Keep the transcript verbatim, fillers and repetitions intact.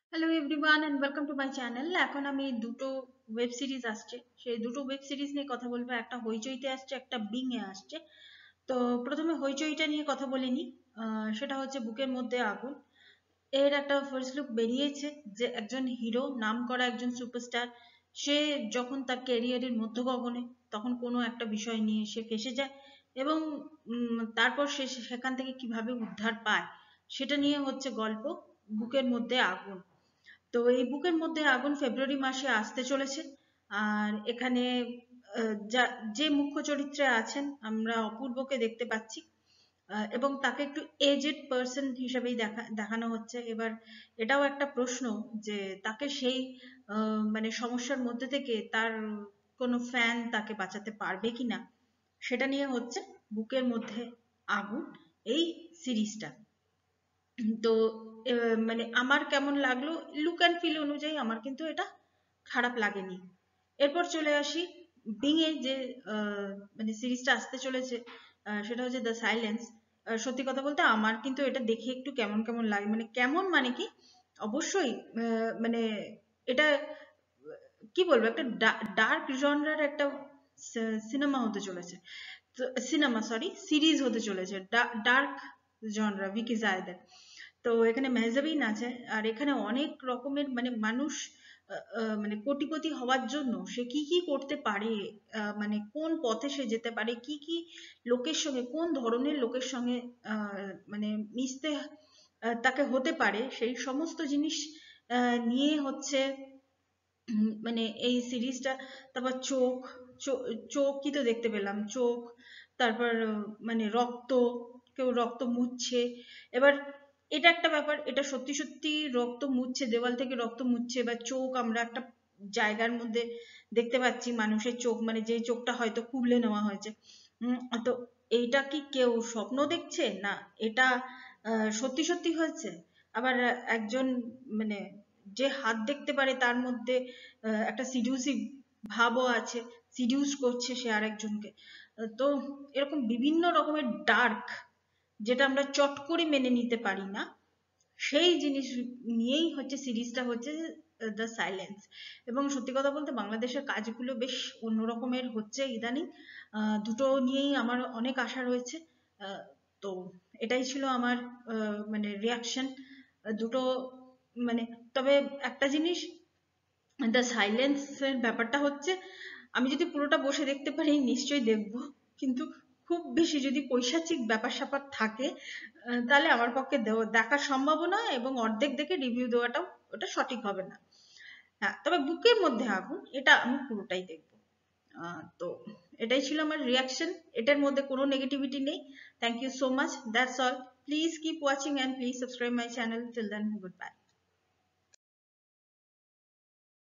Hello everyone and welcome to my channel. এখন আমি দুটো ওয়েব সিরিজ আসছে, সেই দুটো ওয়েব সিরিজ নিয়ে কথা বলবো। একটা হইচইতে আসছে, একটা বিং এ আসছে। তো প্রথমে হইচইটা নিয়ে কথা বলে নিই। সেটা হচ্ছে বুকের মধ্যে আগুন। এর একটা ফার্স্ট লুক বেরিয়েছে যে একজন হিরো, নাম করা একজন সুপারস্টার, সে যখন তার ক্যারিয়ারের মধ্যগগনে তখন কোনো একটা বিষয় নিয়ে সে ফেসে যায় এবং উম, তারপর সে সেখান থেকে কিভাবে উদ্ধার পায় সেটা নিয়ে হচ্ছে গল্প বুকের মধ্যে আগুন। তো এই বুকের মধ্যে আগুন ফেব্রুয়ারি মাসে আসতে চলেছে। আর এখানে আহ, যা যে মুখ্য চরিত্রে আছেন আমরা অপূর্বকে দেখতে পাচ্ছি, আহ, এবং তাকে একটু এজেড পার্সন হিসেবেই দেখা দেখানো হচ্ছে। এবার এটাও একটা প্রশ্ন যে তাকে সেই আহ, মানে সমস্যার মধ্যে থেকে তার কোনো ফ্যান তাকে বাঁচাতে পারবে কিনা সেটা নিয়ে হচ্ছে বুকের মধ্যে আগুন এই সিরিজটা। তো আহ, মানে আমার কেমন লাগলো, লুক অ্যান্ড ফিল অনুযায়ী আমার কিন্তু এটা খারাপ লাগেনি। এরপর চলে আসি বিং এর যে আহ, মানে সিরিজটা আসতে চলেছে, আহ, সেটা হচ্ছে দ্য সাইলেন্স। সত্যি কথা বলতে আমার কিন্তু এটা দেখে একটু কেমন কেমন লাগে, মানে কেমন মানে কি, অবশ্যই আহ, মানে এটা কি বলবো, একটা ডার্ক জনরার একটা সিনেমা হতে চলেছে। সিনেমা সরি সিরিজ হতে চলেছে, ডার্ক জনরা, ভিকি জায়দের। তো এখানে মেহজাবিন আছে, আর এখানে অনেক রকমের মানে মানুষ আহ, আহ, মানে কোটিপতি হওয়ার জন্য সে কি কি করতে পারে, আহ, মানে কোন পথে সে যেতে পারে, কি কি লোকের সঙ্গে, কোন ধরনের লোকের সঙ্গে আহ, মানে মিশতে আহ, তাকে হতে পারে, সেই সমস্ত জিনিস আহ, নিয়ে হচ্ছে উম, মানে এই সিরিজটা। তারপর চোখ, চো- চোখ কি তো দেখতে পেলাম, চোখ। তারপর আহ, মানে রক্ত, কেউ রক্ত মুছছে। এবার এটা একটা ব্যাপার, এটা সত্যি সত্যি রক্ত মুছছে, দেওয়াল থেকে রক্ত মুছছে, বা চোখ আমরা একটা জায়গার মধ্যে দেখতে পাচ্ছি মানুষের চোখ, মানে যে চোখটা হয়তো কুবলে নেওয়া হয়েছে। উম, তো এইটা কি কেউ স্বপ্ন দেখছে না, এটা আহ, সত্যি সত্যি হয়েছে। আবার আহ, একজন মানে যে হাত দেখতে পারে তার মধ্যে আহ, একটা সিডিউসিভ ভাবও আছে, সিডিউস করছে সে আরেকজনকে। আহ, তো এরকম বিভিন্ন রকমের ডার্ক, যেটা আমরা চট করে মেনে নিতে পারি না, সেই জিনিস নিয়েই হচ্ছে সিরিজটা হচ্ছে দ্য সাইলেন্স। এবং সত্যি কথা বলতে বাংলাদেশের কাজগুলো বেশ অন্য রকমের হচ্ছে ইদানিং। আহ, দুটো নিয়েই আমার অনেক আশা রয়েছে। আহ, তো এটাই ছিল আমার আহ, মানে রিয়াকশন দুটো। মানে তবে একটা জিনিস, দ্য সাইলেন্সের ব্যাপারটা হচ্ছে আমি যদি পুরোটা বসে দেখতে পারি নিশ্চয়ই দেখবো, কিন্তু খুব বেশি যদি পৈশাচিক ব্যাপার স্যাপার থাকে আহ, তাহলে আমার পক্ষে দেও- দেখা সম্ভব নয়, এবং অর্ধেক দেখে রিভিউ দেওয়াটাও ওটা সঠিক হবে না। হ্যাঁ, তবে বুকের মধ্যে আগুন এটা আমি পুরোটাই দেখবো। আহ, তো এটাই ছিল আমার রিয়াকশন, এটার মধ্যে কোনো নেগেটিভিটি নেই। Thank you so much, that's all. Please keep watching and please subscribe my channel. Till then, good by.